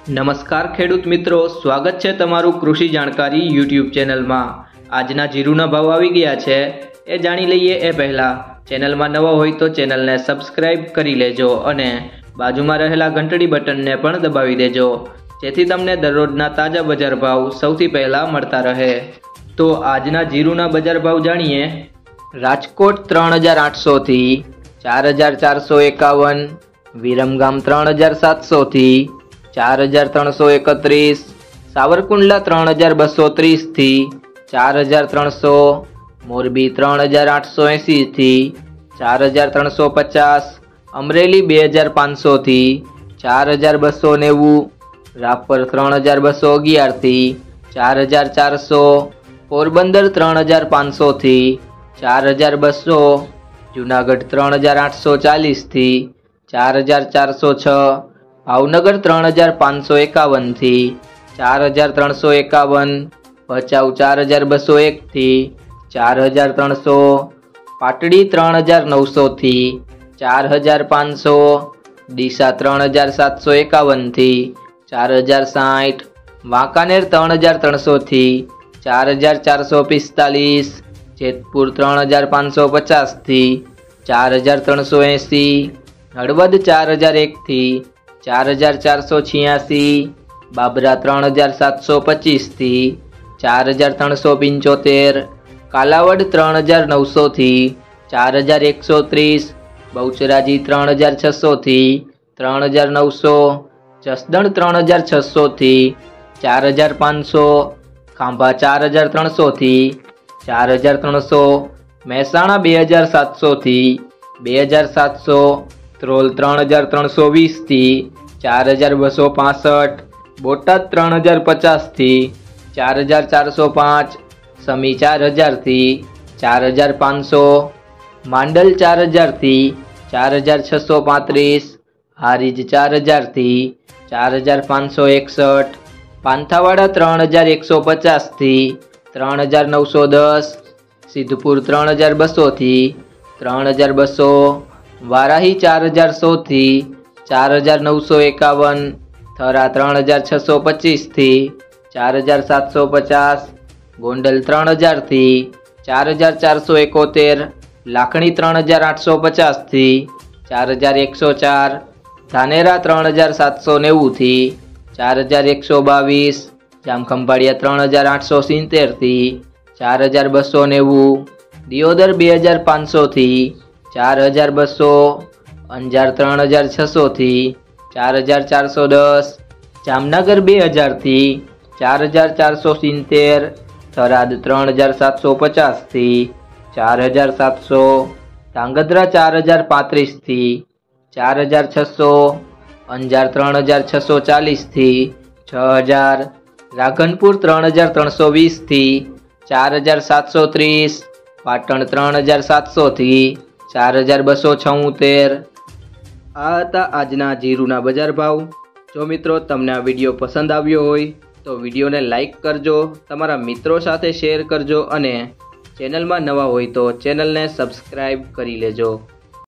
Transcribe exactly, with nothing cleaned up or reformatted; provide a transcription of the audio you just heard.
નમસ્કાર ખેડૂત મિત્રો, સ્વાગત છે તમારું કૃષિ જાણકારી યુટ્યુબ ચેનલમાં। આજના જીરુના ભાવ આવી ગયા છે એ જાણી લઈએ એ પહેલાં ચેનલમાં નવા હોય તો ચેનલને સબસ્ક્રાઇબ કરી લેજો અને બાજુમાં રહેલા ઘંટડી બટનને પણ દબાવી દેજો, જેથી તમને દરરોજના તાજા બજાર ભાવ સૌથી પહેલાં મળતા રહે। તો આજના જીરુના બજાર ભાવ જાણીએ। રાજકોટ ત્રણ હજાર આઠસોથી ચાર હજાર ચારસો એકાવન, વિરમગામ ત્રણ હજાર સાતસોથી चार हजार त्रण सौ एकत्रीस, सावरकुंडला त्रण हजार बसो तीस थी चार हजार त्रण सौ, मोरबी त्रण हजार आठ सौ एसी थी चार हजार त्रण सौ पचास, अमरेली बे हजार पांच सौ थी चार हजार बसो नेवु, रापर त्रण हजार बसो अगियार थी चार हजार चार सौ, पोरबंदर त्रण हजार पांच सौ थी चार हजार बसो, जूनागढ़ त्रण हजार आठ सौ चालीस थी चार हजार चार सौ छ, भावनगर त्रण हजार पांच सौ एकावन थी चार हजार त्रण सौ एकावन, भचाऊ चार हजार बसो एक थी चार हजार त्रण सौ, पाटड़ी त्रण हजार नौ सौ थी चार हजार पांच सौ, डीसा त्रण हजार सात सौ एकावन थी चार हजार साठ, वांकानेर त्रण हजार त्रण सौ थी चार हजार चार सौ पिस्तालीस, जेतपुर त्रण हजार पांच सौ पचास थी चार हजार त्रण सौ एसी, हळवद चार हजार एक थी चार हजार चार सौ छियासी, बाबरा त्रण हजार सात सौ पच्चीस थी चार हजार त्रण सौ पिंचोतेर, कालावड त्रण हजार नौ सौ थी चार हजार एक सौ तीस, बहुचराजी त्रण हजार छसो थी त्रण हजार नौ सौ, जसदण त्रण हजार छसो थी चार हजार पांच सौ, खांभा चार हजार त्रण सौ थी चार हजार त्रण सौ, मेहसाणा बे हजार सात सौ थी बे हजार सात सौ, त्रोल त्रण हजार त्रण सौ वीस थी चार हजार बसो पांसठ, बोटाद त्रण हजार पचास थी चार हजार चार सौ पाँच, समी चार हजार थी चार हजार पाँच सौ, मांडल चार हजार थी चार हजार छसो पैंतीस, हारीज चार हजार थी चार हजार पाँच सौ एकसठ, पांथावाड़ा त्रण हजार एक सौ पचास थी त्रण हजार नौ सौ दस, सिद्धपुर त्रण हजार बसो थी त्रण हजार बसो, वाराही चार हजार सौ थी चार हजार नौ सौ एकावन, थरा त्रण हजार छसो पच्चीस थी चार हजार सात सौ पचास, गोंडल त्रण हजार थी चार हजार चार सौ एकोतेर, लाखणी त्रण हजार आठ सौ पचास थी चार हजार एक सौ चार, धानेरा त्रण हजार सात सौ नेवु थी चार हजार एक सौ बावीस, जामखंभाड़िया त्रण हजार आठ सौ सीतेर थी चार हजार बसो नेवु, दियोदर बे हजार पांच सौ थी चार हजार बसो, अंजार त्रण हजार छसो थी चार हजार चार सौ दस, जामनगर बे हजार थी चार हजार चार सौ सीतेर, थराद त्रण हजार सात सौ पचास थी चार हजार सात सौ, धांगध्रा चार हजार पैंतीस थी चार हजार छसो, अंजार त्रण हजार छसो चालीस थी छ हजार, राघनपुर त्रण हजार त्रण सौ वीस थी चार हजार सात सौ तीस, पाटण त्रण हजार सात सौ थी चार हजार बसो छूतेर। आ हता आजना जीरुना बजार भाव। जो मित्रों तमने आ विडियो पसंद आव्यो होय तो विडियो ने लाइक करजो, तमारा मित्रों साथे शेर करजो अने चेनल में नवा होय तो चेनल ने सब्सक्राइब करी लेजो।